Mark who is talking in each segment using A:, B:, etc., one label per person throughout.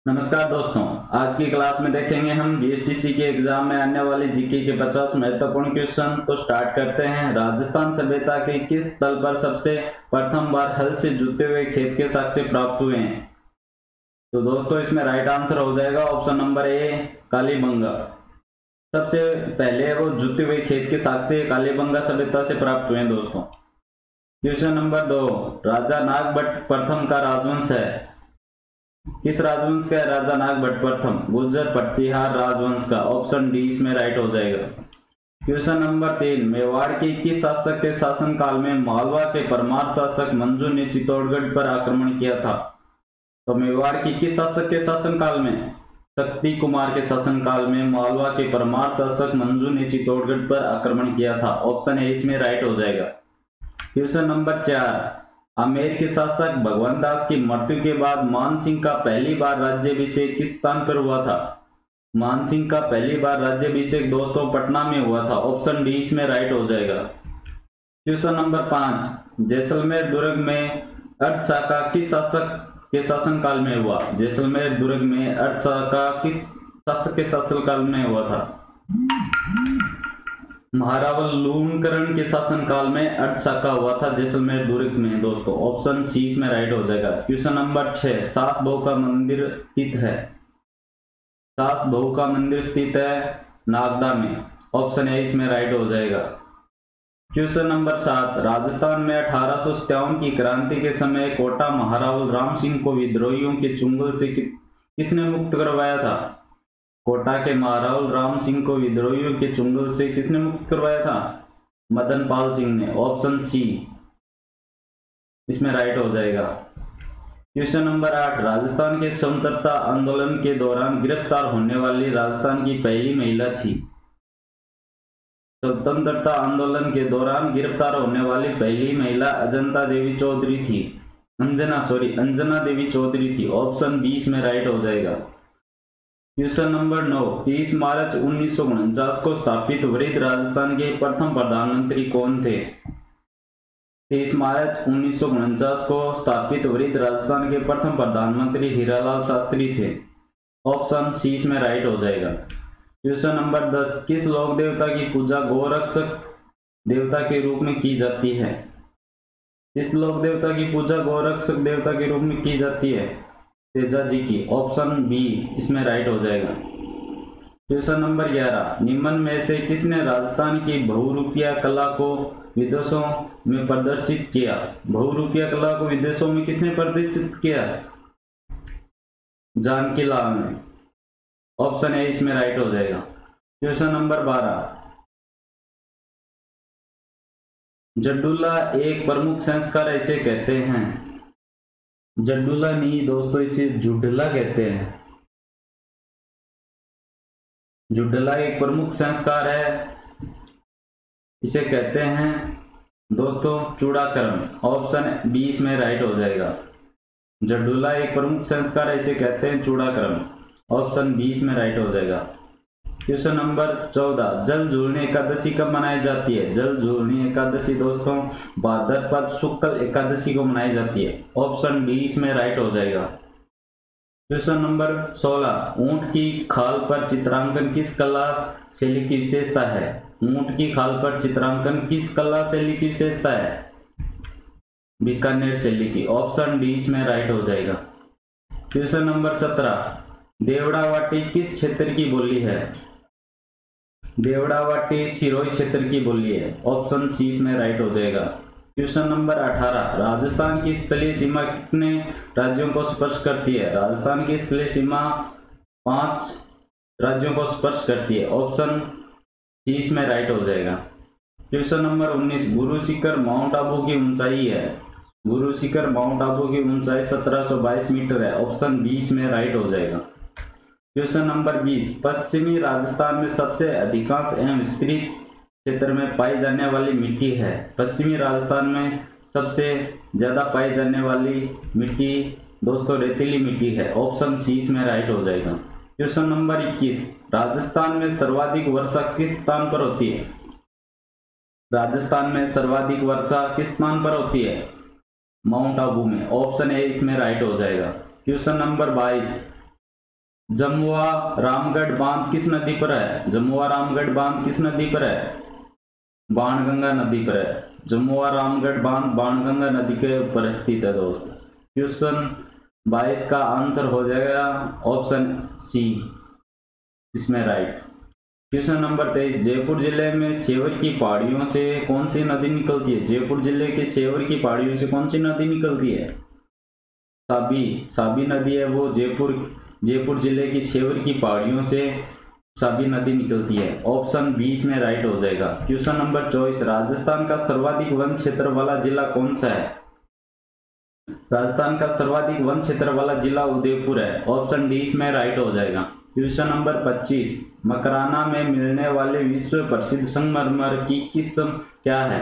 A: नमस्कार दोस्तों, आज की क्लास में देखेंगे हम बीएसटीसी के एग्जाम में आने वाले जीके के 50 महत्वपूर्ण क्वेश्चन। तो स्टार्ट करते हैं। राजस्थान सभ्यता के किस स्थल पर सबसे प्रथम बार हल से जुते हुए खेत के साक्ष्य प्राप्त हुए हैं? तो दोस्तों इसमें राइट आंसर हो जाएगा ऑप्शन नंबर ए, कालीबंगा। सबसे पहले वो जुते हुए खेत के साक्ष्य कालीबंगा सभ्यता से प्राप्त हुए हैं दोस्तों। क्वेश्चन नंबर 2, राजा नागभट्ट प्रथम का राजवंश है। किस राजवंश का है राजा नागभट्ट प्रथम? गुर्जर प्रतिहार राजवंश का। ऑप्शन डी इसमें राइट हो जाएगा। क्वेश्चन नंबर 3, मेवाड़ के किस शासक के शासनकाल में मालवा के परमार शासक मंजू ने चित्तौड़गढ़ पर आक्रमण किया था? तो मेवाड़ की किस शासक के शासनकाल में? शक्ति कुमार के शासनकाल में मालवा के परमार शासक मंजू ने चित्तौड़गढ़ पर आक्रमण किया था। ऑप्शन ए इसमें राइट हो जाएगा। क्वेश्चन नंबर 4, आमेर के शासक भगवान दास की मृत्यु के बाद मानसिंह का पहली बार राज्याभिषेक किस स्थान पर हुआ था? मानसिंह का पहली बार राज्याभिषेक दोस्तों पटना में हुआ था। ऑप्शन डी इसमें राइट हो जाएगा। क्वेश्चन नंबर 5, जैसलमेर दुर्ग में अर्थशाखा किस शासक के शासनकाल में हुआ? जैसलमेर दुर्ग में अर्थशाखा किस शासक के शासनकाल में हुआ था? महारावल लूणकरण के शासनकाल में अर्थशाखा हुआ था जैसलमेर दुर्ग में दोस्तों। ऑप्शन सी इसमें राइट हो जाएगा। क्वेश्चन नंबर 6, सास बहू का मंदिर स्थित है। सास बहू का मंदिर स्थित है नागदा में। ऑप्शन ए इसमें राइट हो जाएगा। क्वेश्चन नंबर 7, राजस्थान में 1857 की क्रांति के समय कोटा महारावल राम सिंह को विद्रोहियों के चुंगल से किसने मुक्त करवाया था? कोटा के महारावल राम सिंह को विद्रोहियों के चुंगल से किसने मुक्त करवाया था? मदन पाल सिंह ने। ऑप्शन सी इसमें राइट हो जाएगा। क्वेश्चन नंबर 8, राजस्थान के स्वतंत्रता आंदोलन के दौरान गिरफ्तार होने वाली राजस्थान की पहली महिला थी। स्वतंत्रता आंदोलन के दौरान गिरफ्तार होने वाली पहली महिला अंजना देवी चौधरी थी। अंजना देवी चौधरी थी। ऑप्शन बी इसमें राइट हो जाएगा। क्वेश्चन नंबर 9, 30 मार्च 1949 को स्थापित वृद्ध राजस्थान के प्रथम प्रधानमंत्री कौन थे? 30 मार्च 1949 को स्थापित वृद्ध राजस्थान के प्रथम प्रधानमंत्री हीरालाल शास्त्री थे। ऑप्शन सी इसमें राइट हो जाएगा। क्वेश्चन नंबर 10, किस लोक देवता की पूजा गोरक्षक देवता के रूप में की जाती है? किस लोक देवता की पूजा गोरक्षक देवता के रूप में की जाती है? तेजा जी की। ऑप्शन बी इसमें राइट हो जाएगा। क्वेश्चन नंबर 11, निम्न में से किसने राजस्थान की बहुरूपिया कला को विदेशों में प्रदर्शित किया? बहुरूपिया कला को विदेशों में किसने प्रदर्शित किया? जानकी लाल ने। ऑप्शन ए इसमें राइट हो जाएगा। क्वेश्चन नंबर 12, जड्डूला एक प्रमुख संस्कार ऐसे कहते हैं। जड्डूला नहीं दोस्तों, इसे जुडला कहते हैं। जुडला एक प्रमुख संस्कार है, इसे कहते हैं दोस्तों चूड़ाकरण। ऑप्शन बी इसमें राइट हो जाएगा। जड्डूला एक प्रमुख संस्कार है, इसे कहते हैं चूड़ाकरण। ऑप्शन बी इसमें राइट हो जाएगा। क्वेश्चन नंबर 14, जल झूलनी एकादशी कब मनाई जाती है? जल झूलनी एकादशी दोस्तों भाद्रपद शुक्ल एकादशी को मनाई जाती है। ऑप्शन डी इसमें राइट हो जाएगा। क्वेश्चन नंबर 16, ऊंट की खाल पर चित्रांकन किस कला शैली की विशेषता है? ऊंट की खाल पर चित्रांकन किस कला शैली की विशेषता है? बीकानेर शैली की। ऑप्शन डी इसमें राइट हो जाएगा। क्वेश्चन नंबर 17, देवड़ावाटी किस क्षेत्र की बोली है? देवड़ावाटी सिरोही क्षेत्र की बोली है। ऑप्शन सी इसमें राइट हो जाएगा। क्वेश्चन नंबर 18, राजस्थान की स्थलीय सीमा कितने राज्यों को स्पर्श करती है? राजस्थान की स्थलीय सीमा 5 राज्यों को स्पर्श करती है। ऑप्शन सी इसमें राइट हो जाएगा। Question number 19, Guru Shikhar mount Abu की ऊंचाई है। गुरु शिखर माउंट आबू की ऊंचाई 1722 मीटर है। ऑप्शन बी इसमें राइट हो जाएगा। क्वेश्चन नंबर 20, पश्चिमी राजस्थान में सबसे अधिकांश एवं विस्तृत क्षेत्र में पाई जाने वाली मिट्टी है। पश्चिमी राजस्थान में सबसे ज्यादा पाई जाने वाली मिट्टी दोस्तों रेतीली मिट्टी है। ऑप्शन सी इसमें राइट हो जाएगा। क्वेश्चन नंबर 21, राजस्थान में सर्वाधिक वर्षा किस स्थान पर होती है? राजस्थान में सर्वाधिक वर्षा किस स्थान पर होती है? माउंट आबू में। ऑप्शन ए इसमें राइट हो जाएगा। क्वेश्चन नंबर 22, जमुआ रामगढ़ बांध किस नदी पर है? जमुआ रामगढ़ बांध किस नदी पर है? बाणगंगा नदी पर है। जमुआ रामगढ़ बांध बाणगंगा नदी के ऊपर स्थित है दोस्तों। क्वेश्चन 22 का आंसर हो जाएगा ऑप्शन सी, इसमें राइट। क्वेश्चन नंबर 23, जयपुर जिले में सेवर की पहाड़ियों से कौन सी नदी निकलती है? जयपुर जिले के सेवर की पहाड़ियों से कौन सी नदी निकलती है? साबी नदी है वो जयपुर जिले की सेवर की पहाड़ियों से साबी नदी निकलती है। ऑप्शन 20 में राइट हो जाएगा। क्वेश्चन नंबर 24, राजस्थान का सर्वाधिक वन क्षेत्र वाला जिला कौन सा है? राजस्थान का सर्वाधिक वन क्षेत्र वाला जिला उदयपुर है। ऑप्शन डी इसमें राइट हो जाएगा। क्वेश्चन नंबर 25, मकराना में मिलने वाले विश्व प्रसिद्ध संगमरमर की किस्म क्या है?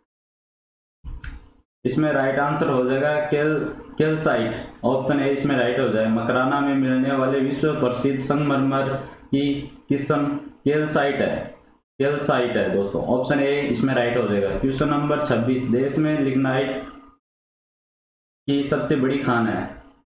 A: इसमें राइट आंसर हो जाएगा कैल्साइट। ऑप्शन ए इसमें राइट हो जाएगा। मकराना में मिलने वाले विश्व प्रसिद्ध संगमरमर की किस्म कैल्साइट है दोस्तों। ऑप्शन ए इसमें राइट हो जाएगा। क्वेश्चन नंबर 26, देश में लिग्नाइट की सबसे बड़ी खान है?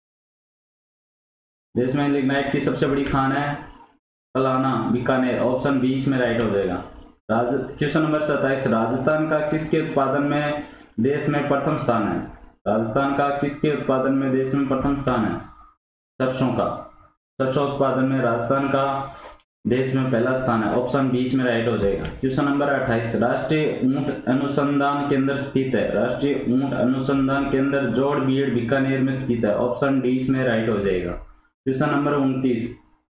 A: देश में लिग्नाइट की सबसे बड़ी खान है फलाना बीकानेर। ऑप्शन बी इसमें राइट हो जाएगा। क्वेश्चन नंबर 27, राजस्थान का किसके उत्पादन में देश में प्रथम स्थान है? राजस्थान का किसके उत्पादन में देश में प्रथम स्थान है? सरसों का। सरसों उत्पादन में राजस्थान का देश में पहला स्थान है। ऑप्शन 20 में राइट हो जाएगा। क्वेश्चन नंबर 28, राष्ट्रीय ऊंट अनुसंधान केंद्र स्थित है? राष्ट्रीय ऊंट अनुसंधान केंद्र जोड़बीड़ बीकानेर में स्थित है। ऑप्शन डी इसमें राइट हो जाएगा। क्वेश्चन नंबर 29,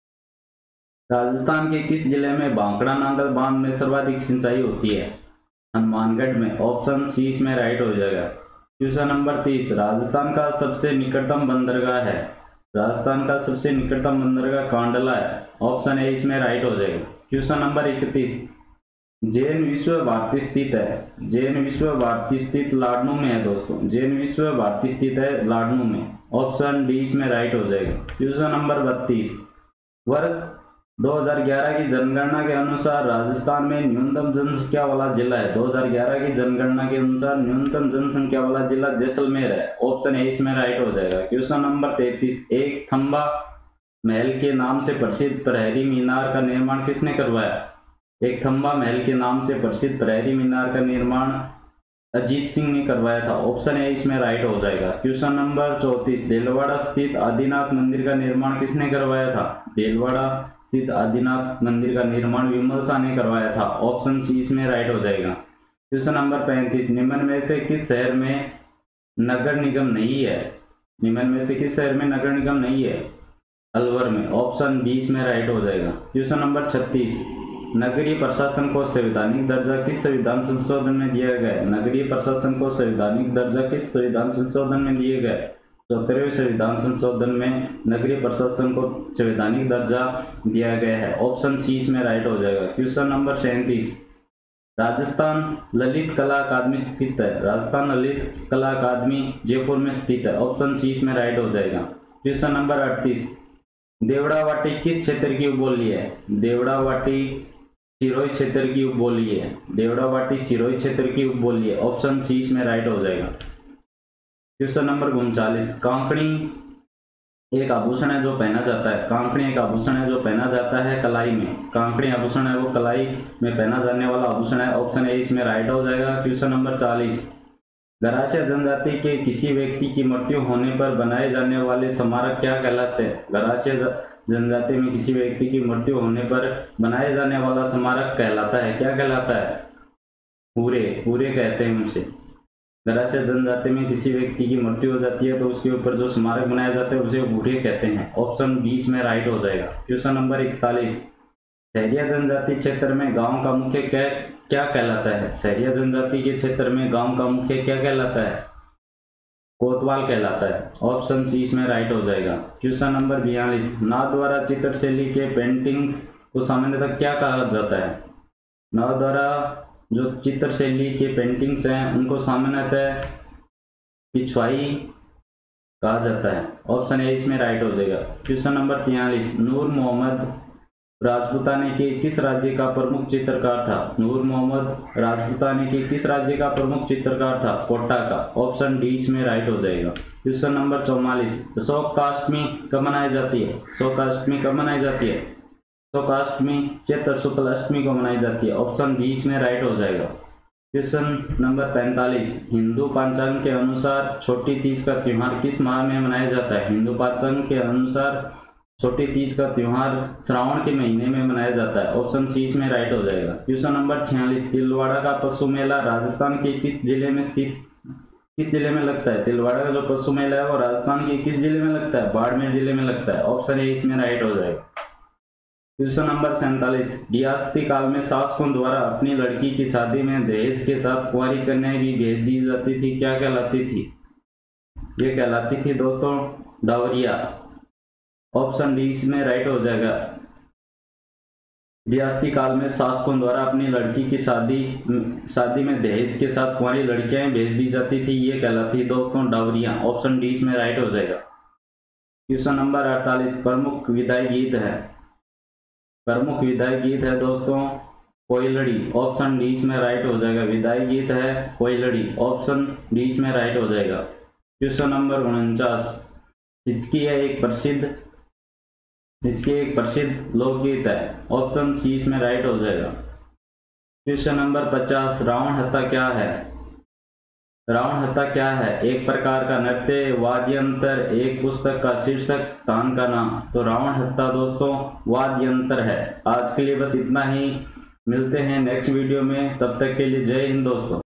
A: राजस्थान के किस जिले में भांकड़ा नांगल बांध में सर्वाधिक सिंचाई होती है? हनुमानगढ़ में। ऑप्शन सी इसमें राइट हो जाएगा। क्वेश्चन नंबर 30, राजस्थान का सबसे निकटतम बंदरगाह है? राजस्थान का सबसे निकटतम बंदरगाह कांडला है। ऑप्शन ए इसमें राइट हो जाएगा। क्वेश्चन नंबर 31, जैन विश्व भारती स्थित है? जैन विश्व भारती स्थित लाडनू में है दोस्तों। जैन विश्व भारती स्थित है लाडनू में। ऑप्शन डी इसमें राइट हो जाएगा। क्वेश्चन नंबर 32, वर्ष 2011 की जनगणना के अनुसार राजस्थान में न्यूनतम जनसंख्या वाला जिला है? 2011 की जनगणना के अनुसार न्यूनतम जनसंख्या वाला जिला जैसलमेर है। ऑप्शन ए इसमें राइट हो जाएगा। क्वेश्चन नंबर 33, एक थंबा महल के नाम से प्रसिद्ध प्रहरी मीनार का निर्माण किसने करवाया? एक थंबा महल के नाम से प्रसिद्ध प्रहरी मीनार का निर्माण अजीत सिंह ने करवाया था। ऑप्शन ए इसमें राइट हो जाएगा। क्वेश्चन नंबर 34, देलवाड़ा स्थित आदिनाथ मंदिर का निर्माण किसने करवाया था? देलवाड़ा स्थित आदिनाथ मंदिर का निर्माण विमल शाह ने करवाया था। ऑप्शन सी इसमें राइट हो जाएगा। क्वेश्चन नंबर 35, निम्न में से किस शहर में नगर निगम नहीं है? निम्न में से किस शहर में नगर निगम नहीं है? अलवर में। ऑप्शन बी इसमें राइट हो जाएगा। क्वेश्चन नंबर 36, नगरीय प्रशासन को संवैधानिक दर्जा किस संविधान संशोधन में दिया गया? नगरीय प्रशासन को संवैधानिक दर्जा किस संविधान संशोधन में दिए गए? 17वें संविधान संशोधन में नगरीय प्रशासन को संवैधानिक दर्जा दिया गया है। ऑप्शन सी इसमें राइट हो जाएगा। क्वेश्चन नंबर 37, राजस्थान ललित कला अकादमी स्थित है? राजस्थान ललित कला अकादमी जयपुर में स्थित है। ऑप्शन सी इसमें राइट हो जाएगा। क्वेश्चन नंबर 38, देवड़ावाटी किस क्षेत्र की उपबोली है? देवड़ावाटी सिरोही क्षेत्र की उपबोली है। देवड़ावाटी सिरोही क्षेत्र की उपबोली है। ऑप्शन सी इसमें राइट हो जाएगा। क्वेश्चन नंबर 39, कांकड़ी एक आभूषण है जो पहना जाता है? कांकड़ी एक आभूषण है जो पहना जाता है कलाई में। कांकड़ी आभूषण है वो कलाई में पहना जाने वाला आभूषण है। ऑप्शन ए इसमें राइट हो जाएगा। क्वेश्चन नंबर 40, गरासिया जनजाति के किसी व्यक्ति की मृत्यु होने पर बनाए जाने वाले स्मारक क्या कहलाते हैं? गरासिया जनजाति में किसी व्यक्ति की मृत्यु होने पर बनाए जाने वाला स्मारक कहलाता है, क्या कहलाता है? पूरे कहते हैं उसे। गरासिया जनजाति में किसी व्यक्ति की मृत्यु हो जाती है तो उसके ऊपर जो स्मारक बनाया जाता है उसे बूढ़े कहते हैं। ऑप्शन 20 में राइट हो जाएगा। क्वेश्चन नंबर 41, सहरिया जनजाति क्षेत्र में गांव का मुख्य क्या कहलाता है? सहरिया जनजाति के क्षेत्र में गांव का मुख्य क्या कहलाता है? कोतवाल कहलाता है। ऑप्शन सी इसमें राइट हो जाएगा। क्वेश्चन नंबर 42, नाव द्वारा चित्रशैली के पेंटिंग्स को सामान्यतः क्या कहा जाता है? नाव द्वारा जो चित्रशैली के पेंटिंग्स हैं उनको सामान्यतः पिछवाई कहा जाता है। ऑप्शन ए इसमें राइट हो जाएगा। क्वेश्चन नंबर 43, नूर मोहम्मद राजपूताने के किस राज्य का प्रमुख चित्रकार था? नूर मोहम्मद राजपूताने के किस राज्य का प्रमुख चित्रकार था? कोटा का। ऑप्शन डी इसमें राइट हो जाएगा। क्वेश्चन नंबर 44, शोकाष्टमी कब मनाई जाती है? शोकाष्टमी कब मनाई जाती है? शोकाष्टमी चैत्र शुक्ल अष्टमी को मनाई जाती है। ऑप्शन बी इसमें राइट हो जाएगा। क्वेश्चन नंबर 45, हिंदू पंचांग के अनुसार छोटी तीज का त्योहार किस माह में मनाया जाता है? हिंदू पंचांग के अनुसार छोटी तीज का त्योहार श्रावण के महीने में मनाया जाता है। ऑप्शन सी इसमें राइट हो जाएगा। क्वेश्चन नंबर 46, तिलवाड़ा का पशु मेला राजस्थान के किस जिले में स्थित किस जिले में लगता है? तिलवाड़ा का जो पशु मेला है वो राजस्थान के किस जिले में लगता है? बाड़मेर जिले में लगता है। ऑप्शन ए इसमें राइट हो जाएगा। क्वेश्चन नंबर 47, रियासती काल में शासकों द्वारा अपनी लड़की की शादी में दहेज के साथ कुंवारी कन्याएं भी भेज दी जाती थी, क्या कहलाती थी? ये कहलाती थी दोस्तों डावरिया। ऑप्शन डी इसमें राइट हो जाएगा। रियासती काल में शासकों द्वारा अपनी लड़की की शादी में दहेज के साथ कुंवारी लड़कियां भेज दी जाती थी, ये कहलाती दोस्तों डावरिया। ऑप्शन डी इसमें राइट हो जाएगा। क्वेश्चन नंबर 48, प्रमुख विदाई गीत है। प्रमुख विदाई गीत है दोस्तों कोयलड़ी। ऑप्शन डी इसमें राइट हो जाएगा। विदाई गीत है कोयलड़ी। ऑप्शन डी इसमें राइट हो जाएगा। क्वेश्चन नंबर 49, हिचकी एक प्रसिद्ध लोकगीत है। ऑप्शन सी इसमें राइट हो जाएगा। क्वेश्चन नंबर 50, रावण हत्था क्या है? रावण हत्था क्या है? एक प्रकार का नृत्य, वाद्य यंत्र, एक पुस्तक का शीर्षक, स्थान का नाम। तो रावण हत्था दोस्तों वाद्य यंत्र है। आज के लिए बस इतना ही, मिलते हैं नेक्स्ट वीडियो में, तब तक के लिए जय हिंद दोस्तों।